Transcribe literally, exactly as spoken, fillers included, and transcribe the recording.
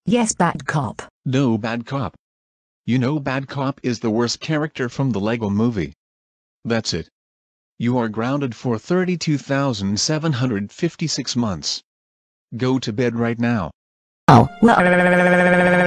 Yes, Bad Cop. No, Bad Cop. You know Bad Cop is the worst character from the Lego movie. That's it. You are grounded for thirty-two thousand seven hundred fifty-six months. Go to bed right now. Oh, well.